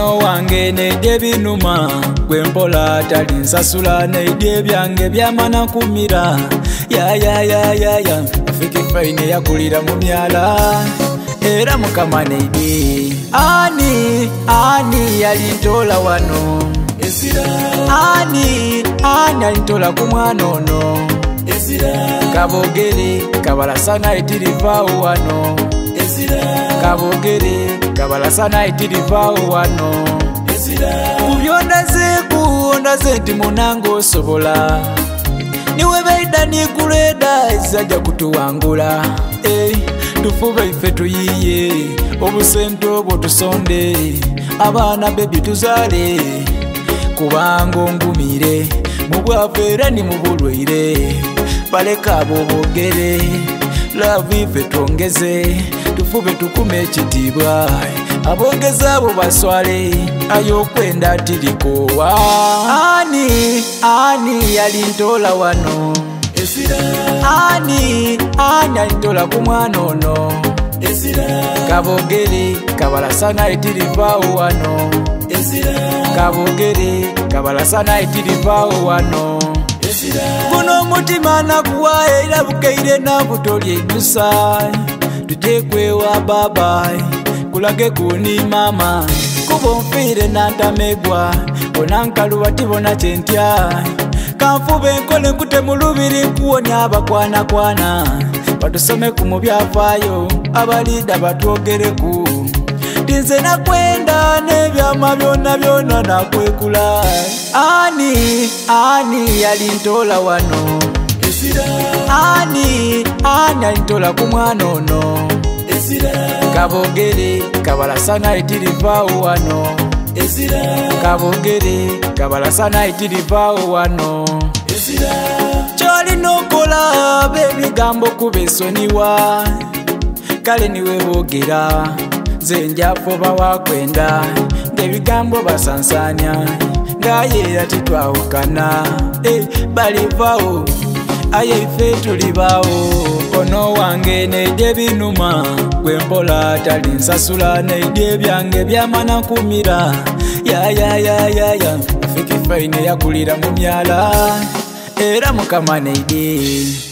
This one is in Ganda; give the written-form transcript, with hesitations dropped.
ono wange neidye binuma gwempola tali nsasula neidye byange byamana kumira ya Fik Fein yakulira mu myala era mukama neidye ani yalintola wano Ezila ani alintola ku mwana ono Ezila kabogere kabalasana itirivaawo wano Ezila kabogere kabalasana itirivaawo wano Ezila kubyondaze nti munange osobola niwe baida nikuleda ezajja kutuwangula tufube ife tuyiye obusente obwo tusonde abaana bebi tuzaale kubanga ongumire mu bwavu era ni mu bulwaire baleka abo boogere laavu ife twongeze tufube tukume ekitiibwa aboogezi abo baswale ayokwenda tirikowa ani yalintola wano Ezila ani alintola ku mwana ono Ezila kabogere kabalasana itirivaawo wano Ezila kabogere kabalasana itirivaawo wano Ezila guno omutima naguwa era bukeire nabutolye enusa tutekwewa babayi kulage kuni mama kuba onfiire nantamegwa bona nkaluba tibona kyentya kanfube nkole nkute mu lubiri nkuwonya abakwanakwana batusome ku mu byafaayo abalida batwogereku tinze nakwenda n'ebyama byonna nakwekula ani yalintola wano Ezila ani alintola ku mwana ono Ezila kabogere kabalasana itirivaawo wano Ezila kabogere kabalasana itirivaawo wano Ezila kyolina okola bebigambo kuba esoniwa kale niwe boogera nze njafuba wakwenda ng'ebigambo basansanya ng'ayeera titwawukana balivaawo aye ife tulibaawo ono wange neidye binuma gwempola tali nsasula neidye byange byamana kumira ya Fik Fein yakulira mu myala era mukama neidye